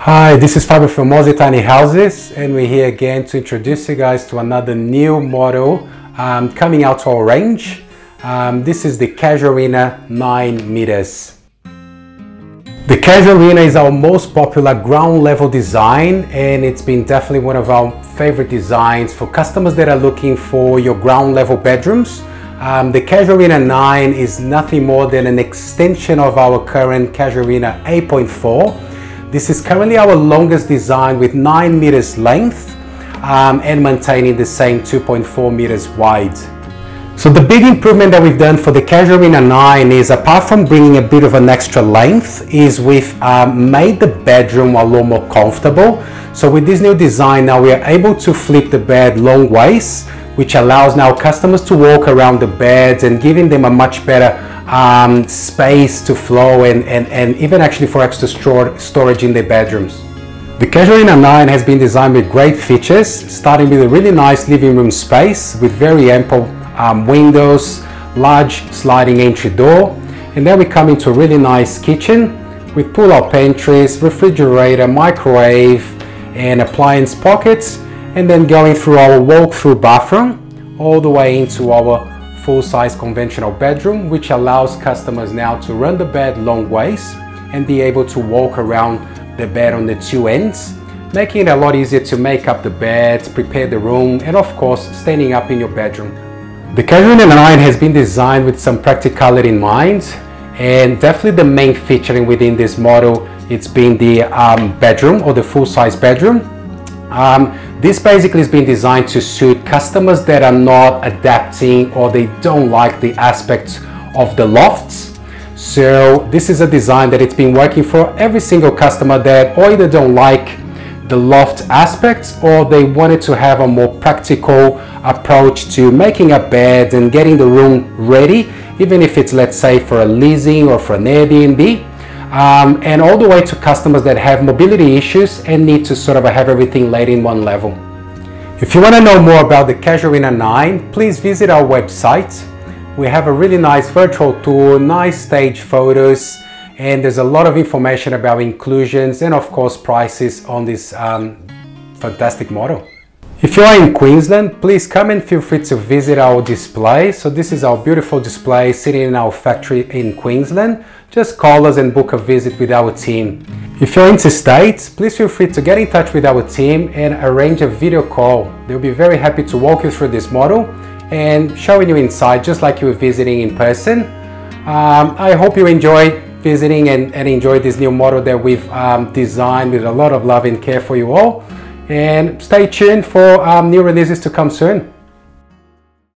Hi, this is Fabio from Mozzie Tiny Houses, and we're here again to introduce you guys to another new model coming out to our range. This is the Casuarina 9 meters. The Casuarina is our most popular ground level design, and it's been definitely one of our favorite designs for customers that are looking for your ground level bedrooms. The Casuarina 9 is nothing more than an extension of our current Casuarina 8.4. This is currently our longest design with 9 meters length and maintaining the same 2.4 meters wide. So the big improvement that we've done for the Casuarina 9 is, apart from bringing a bit of an extra length, is we've made the bedroom a lot more comfortable. So with this new design now we are able to flip the bed long ways, which allows now customers to walk around the beds and giving them a much better space to flow and even actually for extra storage in their bedrooms. The Casuarina 9 has been designed with great features, starting with a really nice living room space with very ample windows, large sliding entry door, and then we come into a really nice kitchen with pull-out pantries, refrigerator, microwave and appliance pockets, and then going through our walk-through bathroom all the way into our full-size conventional bedroom, which allows customers now to run the bed long ways and be able to walk around the bed on the two ends, making it a lot easier to make up the bed, prepare the room, and of course standing up in your bedroom. The Casuarina 9 has been designed with some practicality in mind, and definitely the main featuring within this model, it's been the bedroom, or the full-size bedroom. This basically has been designed to suit customers that are not adapting or they don't like the aspects of the lofts. So this is a design that it's been working for every single customer that either don't like the loft aspects or they wanted to have a more practical approach to making a bed and getting the room ready, even if it's, let's say, for a leasing or for an Airbnb. And all the way to customers that have mobility issues and need to sort of have everything laid in one level. If you want to know more about the Casuarina 9, please visit our website. We have a really nice virtual tour, nice stage photos, and there's a lot of information about inclusions and of course prices on this fantastic model. If you are in Queensland, please come and feel free to visit our display. So this is our beautiful display sitting in our factory in Queensland. Just call us and book a visit with our team. If you're interstate, please feel free to get in touch with our team and arrange a video call. They'll be very happy to walk you through this model and showing you inside just like you were visiting in person. I hope you enjoy visiting and enjoy this new model that we've designed with a lot of love and care for you all. And stay tuned for new releases to come soon.